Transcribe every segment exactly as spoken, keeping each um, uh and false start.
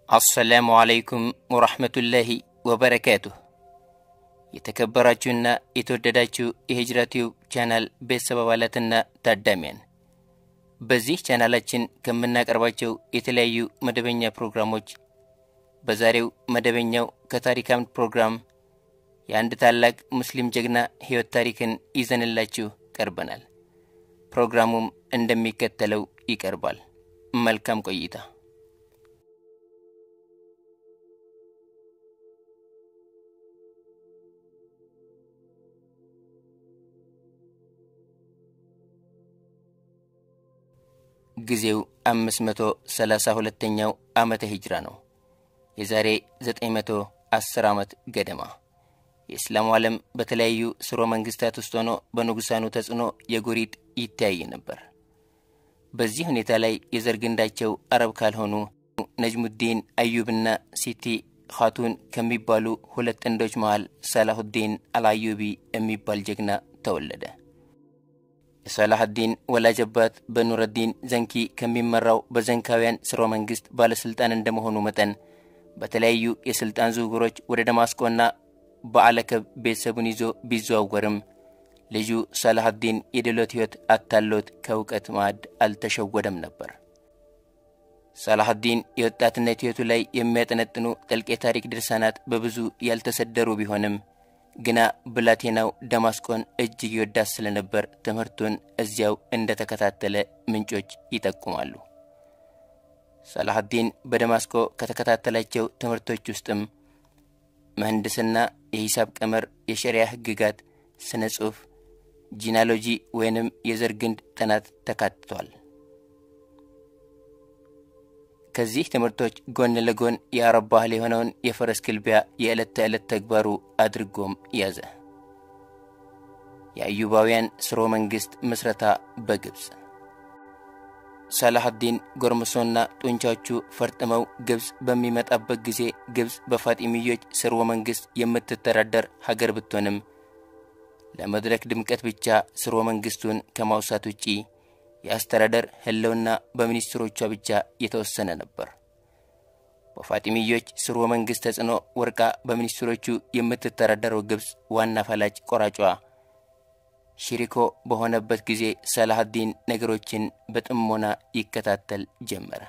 السلام عليكم ورحمة الله وبركاته የተከበራችሁና የተወደዳችሁ የሂጅራቲው ቻናል ቤተሰባላትና ታዳሚያን በዚህ ቻናላችን ከምናቀርባቸው የተለያዩ መደበኛ ፕሮግራሞች በዛሬው መደበኛው ከታሪካም ፕሮግራም የአንድ ታላቅ ሙስሊም ጀግና ህይወት ታሪክን ይዘንላችሁ ቀርበናል። ፕሮግራሙም እንደሚከተለው ይቀርባል። መልካም ቆይታ። ጊዜው አምስት መቶ ሰላሳ ሁለተኛው ዓመተ ሂጅራ ነው። የዛሬ ዘጠኝ መቶ አስር ዓመት ገደማ የእስላም ዓለም በተለያዩ ስርወ መንግስታት ውስጥ ሆኖ በንጉሳኑ ተጽዕኖ የጎሪጥ ይታይ ነበር። በዚህ ሁኔታ ላይ የዘርግንዳቸው አረብ ካልሆኑ ነጅሙዲን አዩብና ሲቲ ኻቱን ከሚባሉ ሁለት ጥንዶች መሃል ሳላሃዲን አልአዩቢ የሚባል ጀግና ተወለደ። ሳላሃዲን ወላጀባት በኑረዲን ዘንኪ ከሚመራው በዘንካውያን ስርወ መንግስት ባለስልጣን እንደመሆኑ መጠን በተለያዩ የስልጣን ዝውውሮች ወደ ደማስቆና በአለከብ ቤተሰቡን ይዞ ቢዘዋወርም ልጁ ሳላሃዲን የድሎት ህይወት አታሎት ከውቀት ማድ አልተሸወደም ነበር። ሳላሃዲን የወጣትነት ህይወቱ ላይ የሚያጠነጥኑ ጥልቅ የታሪክ ድርሳናት በብዙ ያልተሰደሩ ቢሆንም ግና ብላቴናው ደማስቆን እጅግ ይወዳት ስለነበር ትምህርቱን እዚያው እንደተከታተለ ምንጮች ይጠቁማሉ። ሳላሃዲን በደማስቆ ከተከታተላቸው ትምህርቶች ውስጥም መህንድስና፣ የሂሳብ ቀመር፣ የሸሪዓ ህግጋት፣ ስነ ጽሑፍ፣ ጂናሎጂ ወይንም የዘር ግንድ ጥናት ተካትቷል። ከዚህ ትምህርቶች ጎን ለጎን የአረብ ባህል የሆነውን የፈረስ ግልቢያ የዕለት ተዕለት ተግባሩ አድርጎም ያዘ። የአዩባውያን ስርወ መንግስት ምስረታ በግብጽ ሳላሃዲን ጎርምሶና ጡንቻዎቹ ፈርጥመው ግብጽ በሚመጣበት ጊዜ ግብጽ በፋጢሚዮች ስርወ መንግስት የምትተዳደር ሀገር ብትሆንም ለመድረክ ድምቀት ብቻ ስርወ መንግስቱን ከማውሳት ውጪ ያስተዳደር ህልውና በሚኒስትሮቿ ብቻ የተወሰነ ነበር። በፋጢሚዮች ስርወ መንግስት ተጽዕኖ ወርቃ በሚኒስትሮቹ የምትተዳደረው ግብጽ ዋና ፈላጭ ቆራጯ ሽሪኮ በሆነበት ጊዜ ሳላሃዲን ነገሮችን በጥሞና ይከታተል ጀመረ።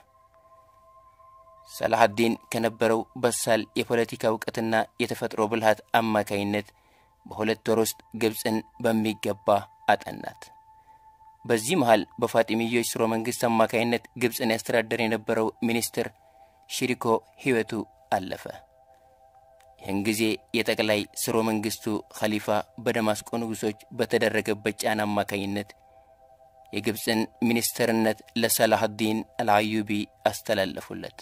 ሳላሃዲን ከነበረው በሳል የፖለቲካ ዕውቀትና የተፈጥሮ ብልሃት አማካይነት በሁለት ወር ውስጥ ግብጽን በሚገባ አጠናት። በዚህ መሃል በፋጢሚዮች ስርወ መንግስት አማካይነት ግብጽን ያስተዳደር የነበረው ሚኒስትር ሽሪኮ ህይወቱ አለፈ። ይህን ጊዜ የጠቅላይ ስርወ መንግስቱ ኸሊፋ በደማስቆ ንጉሶች በተደረገበት ጫና አማካይነት የግብጽን ሚኒስትርነት ለሳላሃዲን አልአዩቢ አስተላለፉለት።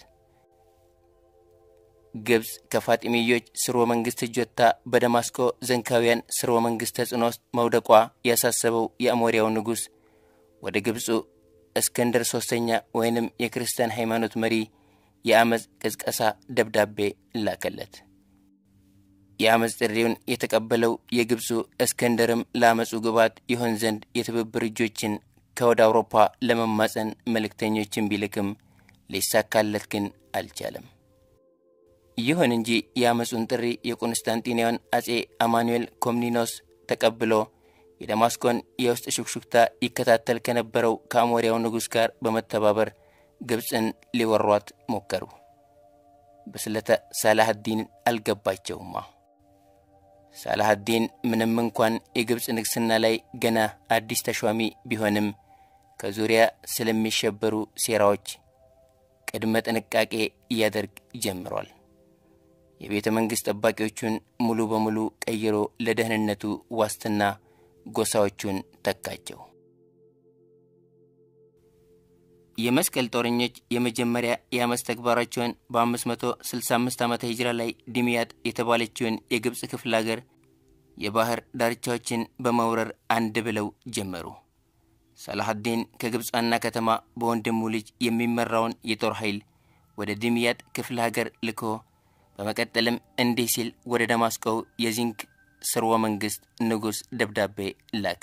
ግብጽ ከፋጢሚዮች ስርወ መንግስት ጀታ በደማስቆ ዘንካውያን ስርወ መንግስት ተጽዕኖ መውደቋ ያሳሰበው የአሞሪያው ንጉስ ወደ ግብጽ እስክንድር ሶስተኛ ወይንም የክርስቲያን ሃይማኖት መሪ የአመጽ ቅስቀሳ ደብዳቤ ላከለት። የአመጽ ጥሪውን የተቀበለው የግብጽ እስክንድርም ለአመጹ ግባት ይሆን ዘንድ የትብብር እጆችን ከወደ አውሮፓ ለመማጸን መልእክተኞችን ቢልክም ሊሳካለት ግን አልቻለም። ይሁን እንጂ የአመጹን ጥሪ የኮንስታንቲኒያን አጼ አማኑኤል ኮምኒኖስ ተቀብሎ የደማስቆን የውስጥ ሽክሽክታ ይከታተል ከነበረው ከአሞሪያው ንጉስ ጋር በመተባበር ግብጽን ሊወሯት ሞከሩ። በስለተ ሳላሃዲን አልገባቸውማ። ሳላሃዲን ምንም እንኳን የግብጽ ንግስና ላይ ገና አዲስ ተሿሚ ቢሆንም ከዙሪያ ስለሚሸበሩ ሴራዎች ቅድመ ጥንቃቄ ያደርግ ጀምሯል። የቤተ መንግስት ጠባቂዎቹን ሙሉ በሙሉ ቀይሮ ለደህንነቱ ዋስትና ጎሳዎቹን ተካቸው። የመስቀል ጦርኞች የመጀመሪያ የአመጽ ተግባራቸውን በ565 ዓመተ ሂጅራ ላይ ዲሚያት የተባለችውን የግብጽ ክፍለ ሀገር የባህር ዳርቻዎችን በመውረር አንድ ብለው ጀመሩ። ሳላሃዲን ከግብጽ ዋና ከተማ በወንድሙ ልጅ የሚመራውን የጦር ኃይል ወደ ዲሚያት ክፍለ ሀገር ልኮ በመቀጠልም እንዲህ ሲል ወደ ደማስቆ የዚንክ ስርወ መንግስት ንጉስ ደብዳቤ ላከ።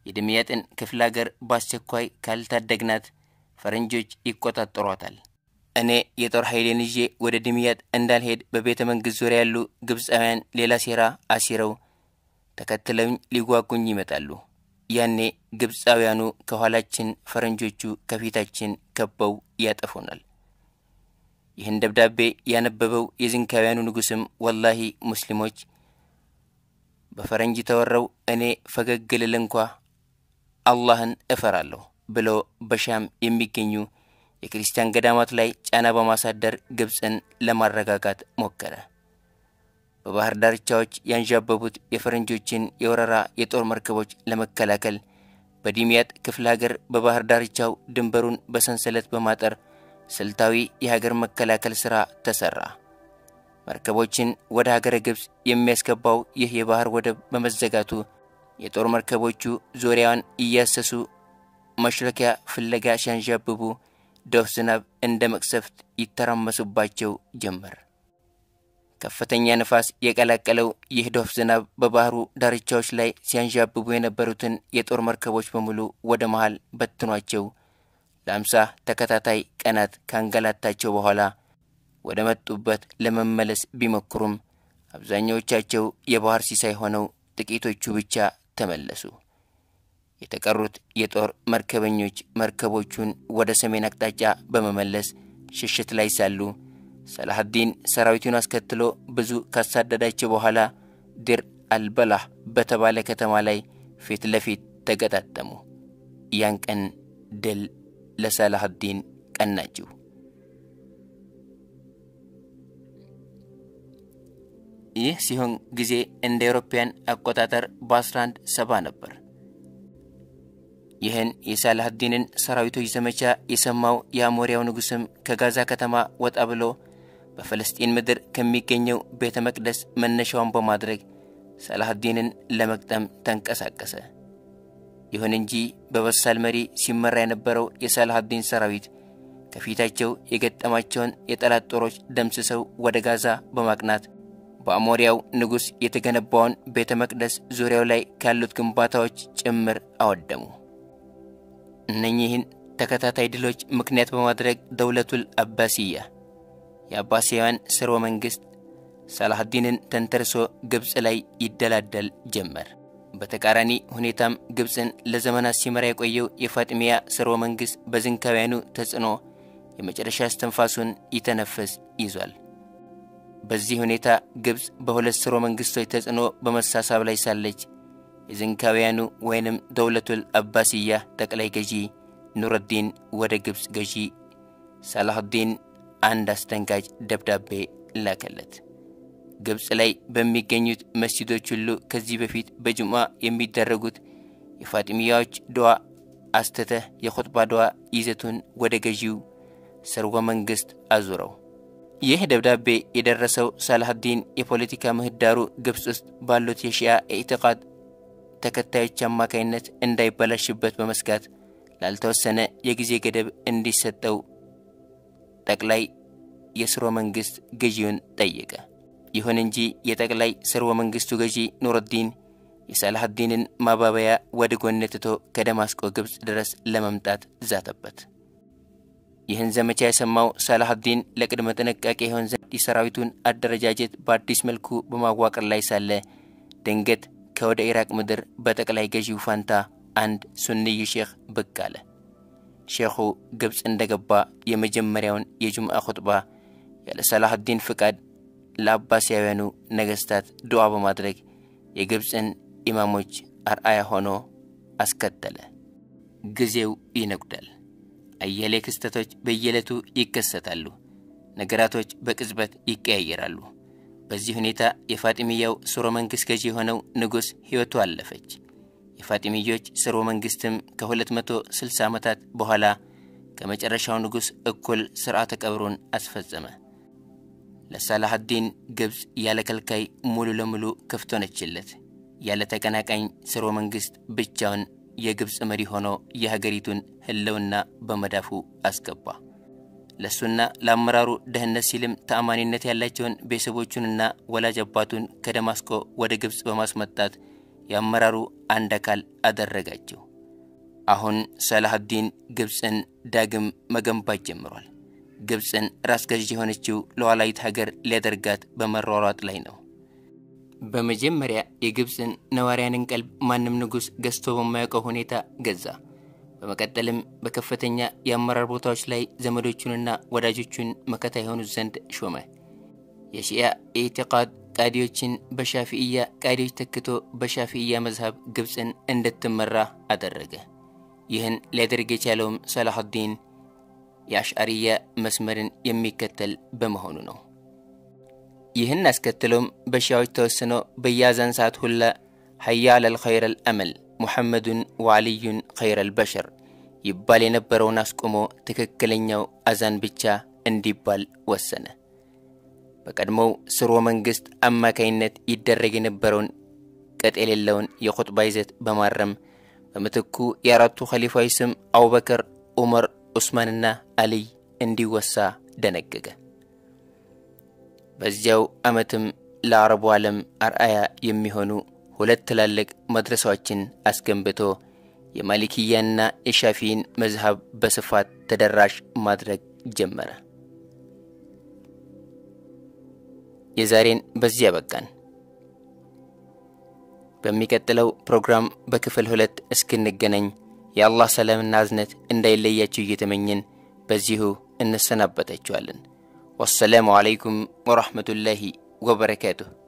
የዲሚያትን ክፍለ ሀገር በአስቸኳይ ካልታደግናት ፈረንጆች ይቆጣጠሯታል። እኔ የጦር ኃይሌን ይዤ ወደ ድምያት እንዳልሄድ በቤተ መንግስት ዙሪያ ያሉ ግብጻውያን ሌላ ሴራ አሲረው ተከትለውኝ ሊጓጉኝ ይመጣሉ። ያኔ ግብጻውያኑ ከኋላችን ፈረንጆቹ ከፊታችን ከበው ያጠፉናል። ይህን ደብዳቤ ያነበበው የዝንካውያኑ ንጉስም ወላሂ ሙስሊሞች በፈረንጅ ተወረው እኔ ፈገግ ልል እንኳ አላህን እፈራለሁ ብሎ በሻም የሚገኙ የክርስቲያን ገዳማት ላይ ጫና በማሳደር ግብጽን ለማረጋጋት ሞከረ። በባህር ዳርቻዎች ያንዣበቡት የፈረንጆችን የወረራ የጦር መርከቦች ለመከላከል በድምያት ክፍለ ሀገር በባህር ዳርቻው ድንበሩን በሰንሰለት በማጠር ስልታዊ የሀገር መከላከል ሥራ ተሰራ። መርከቦችን ወደ ሀገረ ግብጽ የሚያስገባው ይህ የባህር ወደብ በመዘጋቱ የጦር መርከቦቹ ዙሪያውን እያሰሱ መሽለኪያ ፍለጋ ሲያንዣብቡ ዶፍ ዝናብ እንደ መቅሰፍት ይተራመሱባቸው ጀመር። ከፍተኛ ንፋስ የቀላቀለው ይህ ዶፍ ዝናብ በባህሩ ዳርቻዎች ላይ ሲያንዣብቡ የነበሩትን የጦር መርከቦች በሙሉ ወደ መሃል በትኗቸው ለአምሳ ተከታታይ ቀናት ካንገላታቸው በኋላ ወደ መጡበት ለመመለስ ቢሞክሩም አብዛኛዎቻቸው የባህር ሲሳይ ሆነው ጥቂቶቹ ብቻ ተመለሱ። የተቀሩት የጦር መርከበኞች መርከቦቹን ወደ ሰሜን አቅጣጫ በመመለስ ሽሽት ላይ ሳሉ ሳላሃዲን ሰራዊቱን አስከትሎ ብዙ ካሳደዳቸው በኋላ ድር አልበላህ በተባለ ከተማ ላይ ፊት ለፊት ተገጣጠሙ። ያን ቀን ድል ለሳላሃዲን ቀናቸው። ይህ ሲሆን ጊዜ እንደ አውሮፓውያን አቆጣጠር በ1170 ነበር። ይህን የሳላሃዲንን ሰራዊቶች ዘመቻ የሰማው የአሞሪያው ንጉስም ከጋዛ ከተማ ወጣ ብሎ በፍልስጤን ምድር ከሚገኘው ቤተ መቅደስ መነሻውን በማድረግ ሳላሃዲንን ለመቅጠም ተንቀሳቀሰ። ይሁን እንጂ በበሳል መሪ ሲመራ የነበረው የሳላሃዲን ሰራዊት ከፊታቸው የገጠማቸውን የጠላት ጦሮች ደምስሰው ወደ ጋዛ በማቅናት በአሞሪያው ንጉስ የተገነባውን ቤተ መቅደስ ዙሪያው ላይ ካሉት ግንባታዎች ጭምር አወደሙ። እነኚህን ተከታታይ ድሎች ምክንያት በማድረግ ደውለቱል አባሲያ የአባሲያን ስርወ መንግስት ሳላሃዲንን ተንተርሶ ግብጽ ላይ ይደላደል ጀመር። በተቃራኒ ሁኔታም ግብጽን ለዘመናት ሲመራ የቆየው የፋጢሚያ ስርወ መንግስት በዝንካውያኑ ተጽዕኖ የመጨረሻ እስትንፋሱን ይተነፍስ ይዟል። በዚህ ሁኔታ ግብጽ በሁለት ስርወ መንግስቶች ተጽዕኖ በመሳሳብ ላይ ሳለች የዝንካውያኑ ወይንም ደውለቱል አባሲያ ጠቅላይ ገዢ ኑረዲን ወደ ግብጽ ገዢ ሳላሃዲን አንድ አስደንጋጭ ደብዳቤ ላከለት። ግብጽ ላይ በሚገኙት መስጂዶች ሁሉ ከዚህ በፊት በጁምዓ የሚደረጉት የፋጢሚያዎች ዱዓ አስተተህ የኹጥባ ዱዓ ይዘቱን ወደ ገዢው ስርወ መንግስት አዙረው። ይህ ደብዳቤ የደረሰው ሳላሃዲን የፖለቲካ ምህዳሩ ግብጽ ውስጥ ባሉት የሺዓ ኢዕቲቃድ ተከታዮች አማካይነት እንዳይበላሽበት በመስጋት ላልተወሰነ የጊዜ ገደብ እንዲሰጠው ጠቅላይ የስርወ መንግስት ገዢውን ጠየቀ። ይሁን እንጂ የጠቅላይ ስርወ መንግስቱ ገዢ ኑረዲን የሳላሃዲንን ማባበያ ወደ ጎን ትቶ ከደማስቆ ግብጽ ድረስ ለመምጣት ዛተበት። ይህን ዘመቻ የሰማው ሳላሃዲን ለቅድመ ጥንቃቄ ይሆን ዘንድ የሰራዊቱን አደረጃጀት በአዲስ መልኩ በማዋቀር ላይ ሳለ ድንገት ከወደ ኢራቅ ምድር በጠቅላይ ገዢው ፋንታ አንድ ሱንይ ሼኽ ብቅ አለ። ሼኹ ግብጽ እንደገባ የመጀመሪያውን የጁምዓ ኹጥባ ያለ ሳላሃዲን ፍቃድ ለአባሲያውያኑ ነገስታት ዱዓ በማድረግ የግብጽን ኢማሞች አርአያ ሆኖ አስከተለ። ጊዜው ይነጉዳል። አያሌ ክስተቶች በየለቱ ይከሰታሉ። ነገራቶች በቅጽበት ይቀያየራሉ። በዚህ ሁኔታ የፋጢሚያው ስርወ መንግስት ገዢ ሆነው ንጉስ ህይወቱ አለፈች። የፋጢሚዮች ስርወ መንግስትም ከ260 ዓመታት በኋላ ከመጨረሻው ንጉስ እኩል ሥርዓተ ቀብሩን አስፈጸመ። ለሳላሃዲን ግብጽ ያለ ከልካይ ሙሉ ለሙሉ ክፍት ሆነችለት። ያለ ተቀናቃኝ ስርወ መንግስት ብቻውን የግብጽ መሪ ሆኖ የሀገሪቱን ህልውና በመዳፉ አስገባ። ለሱና ለአመራሩ ደህንነት ሲልም ተአማኒነት ያላቸውን ቤተሰቦቹንና ወላጅ አባቱን ከደማስቆ ወደ ግብጽ በማስመጣት የአመራሩ አንድ አካል አደረጋቸው። አሁን ሳላሃዲን ግብጽን ዳግም መገንባት ጀምሯል። ግብጽን ራስ ገዥ የሆነችው ሉዓላዊት ሀገር ሊያደርጋት በመሯሯጥ ላይ ነው። በመጀመሪያ የግብጽን ነዋሪያንን ቀልብ ማንም ንጉስ ገዝቶ በማያውቀው ሁኔታ ገዛ። በመቀጠልም በከፍተኛ የአመራር ቦታዎች ላይ ዘመዶቹንና ወዳጆቹን መከታ የሆኑት ዘንድ ሾመ። የሺዓ ኢዕቲቃድ ቃዲዎችን በሻፊዒያ ቃዲዎች ተክቶ በሻፊዒያ መዝሐብ ግብጽን እንድትመራ አደረገ። ይህን ሊያደርግ የቻለውም ሳላሃዲን የአሽዓሪያ መስመርን የሚከተል በመሆኑ ነው። ይህን አስከትሎም በሺዓዎች ተወስኖ በያዛን ሰዓት ሁላ ሐያ ዐለል ኸይረል አመል ሙሐመዱን ወዓሊዩን ኸይረል በሸር ይባል የነበረውን አስቆሞ ትክክለኛው አዛን ብቻ እንዲባል ወሰነ። በቀድሞው ስርወ መንግስት አማካይነት ይደረግ የነበረውን ቀጥ የሌለውን የኹጥባ ይዘት በማረም በምትኩ የአራቱ ኸሊፋዎች ስም አቡበከር፣ ዑመር፣ ዑስማንና አልይ እንዲወሳ ደነገገ። በዚያው ዓመትም ለአረቡ ዓለም አርአያ የሚሆኑ ሁለት ትላልቅ መድረሳዎችን አስገንብቶ የማሊኪያና የሻፊዒን መዝሐብ በስፋት ተደራሽ ማድረግ ጀመረ። የዛሬን በዚያ በቃን። በሚቀጥለው ፕሮግራም በክፍል ሁለት እስክንገናኝ የአላህ ሰላምና እዝነት እንዳይለያችሁ እየተመኘን በዚሁ እንሰናበታችኋለን። ወሰላሙ ዐለይኩም ወራህመቱላሂ ወበረካቱሁ።